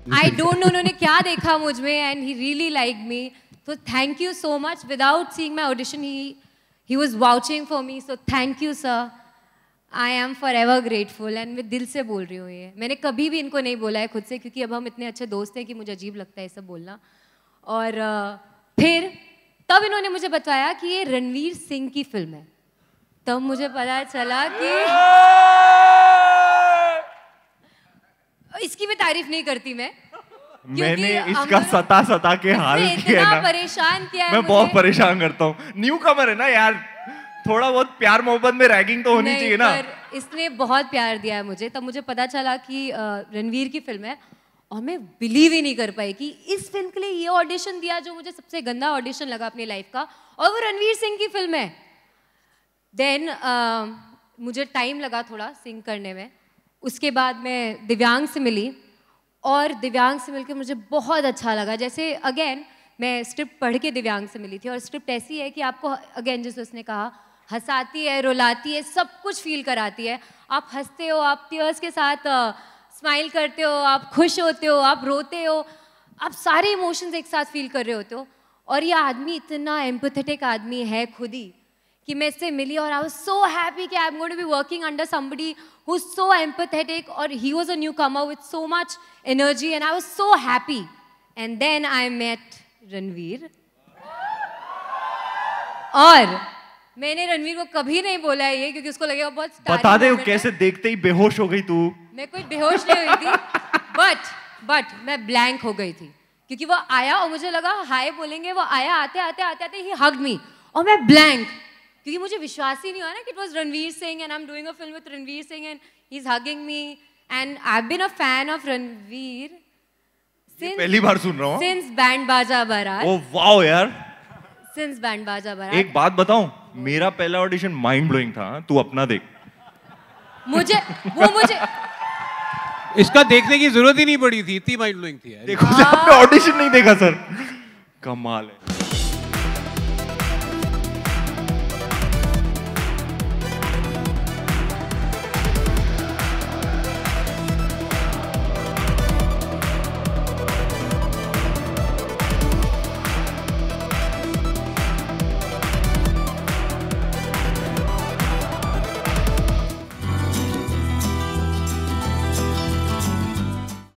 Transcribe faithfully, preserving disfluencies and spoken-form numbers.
I don't know उन्होंने क्या देखा मुझ में and he really like me. तो thank you so much. Without seeing my audition he he was vouching for me. So thank you sir. I am forever grateful and मैं दिल से बोल रही हूँ ये. मैंने कभी भी इनको नहीं बोला है खुद से, क्योंकि अब हम इतने अच्छे दोस्त हैं कि मुझे अजीब लगता है ये सब बोलना. और uh, फिर तब इन्होंने मुझे बताया कि ये रणवीर सिंह की फिल्म है. तब मुझे पता चला कि इसकी भी तारीफ नहीं करती मैं. मैंने इसका सता सता के हाल किया ना. परेशान किया है मैं बहुत परेशान करता हूँ. न्यू कमर है ना यार, थोड़ा बहुत प्यार मोहब्बत में रैगिंग तो होनी चाहिए ना. इसने बहुत प्यार दिया है मुझे. तब मुझे पता चला कि रणवीर की फिल्म है और मैं बिलीव ही नहीं कर पाई कि इस फिल्म के लिए ये ऑडिशन दिया जो मुझे सबसे गंदा ऑडिशन लगा अपनी लाइफ का, और वो रणवीर सिंह की फिल्म है. देन uh, मुझे टाइम लगा थोड़ा सिंग करने में. उसके बाद मैं दिव्यांग से मिली और दिव्यांग से मिलकर मुझे बहुत अच्छा लगा. जैसे अगेन मैं स्क्रिप्ट पढ़ के दिव्यांग से मिली थी और स्क्रिप्ट ऐसी है कि आपको अगेन जैसे उसने कहा हंसाती है, रुलाती है, सब कुछ फील कराती है. आप हंसते हो, आप टीयर्स के साथ स्माइल uh, करते हो, आप खुश होते हो, आप रोते हो, आप सारे इमोशंस एक साथ फील कर रहे होते हो. और ये आदमी इतना एम्पैथेटिक आदमी है खुद ही कि मैं इससे मिली और आई वाज सो हैप्पी कि I am going to be working under somebody who is so empathetic. और he was a newcomer with so much energy and I was so happy. And then I met Ranveer और मैंने रणवीर को कभी नहीं बोला है ये, क्योंकि उसको लगेगा बहुत बता दे कैसे देखते ही बेहोश हो गई तू. मैं कोई बेहोश नहीं हुई थी, बट बट मैं ब्लैंक हो गई थी क्योंकि वो आया और मुझे लगा हाय बोलेंगे. वो आया, आते आते आते आते ही हग्ड मी और मैं ब्लैंक, क्योंकि मुझे विश्वास ही नहीं हुआ ना कि it was Ranveer Singh and I am doing a film with Ranveer Singh and he is hugging me. And I have been a fan of Ranveer since पहली बार सुन रहा हूं. Since Band Baaja Baaraat. Oh wow यार. सिंस बैंड बाजा बारात. एक बात बताऊं, मेरा पहला ऑडिशन माइंड ब्लोइंग था. तू अपना देख. मुझे वो मुझे इसका देखने की जरूरत ही नहीं पड़ी थी, इतनी माइंड ब्लोइंग थी यार. देखो आपने ऑडिशन नहीं देखा सर. कमाल है.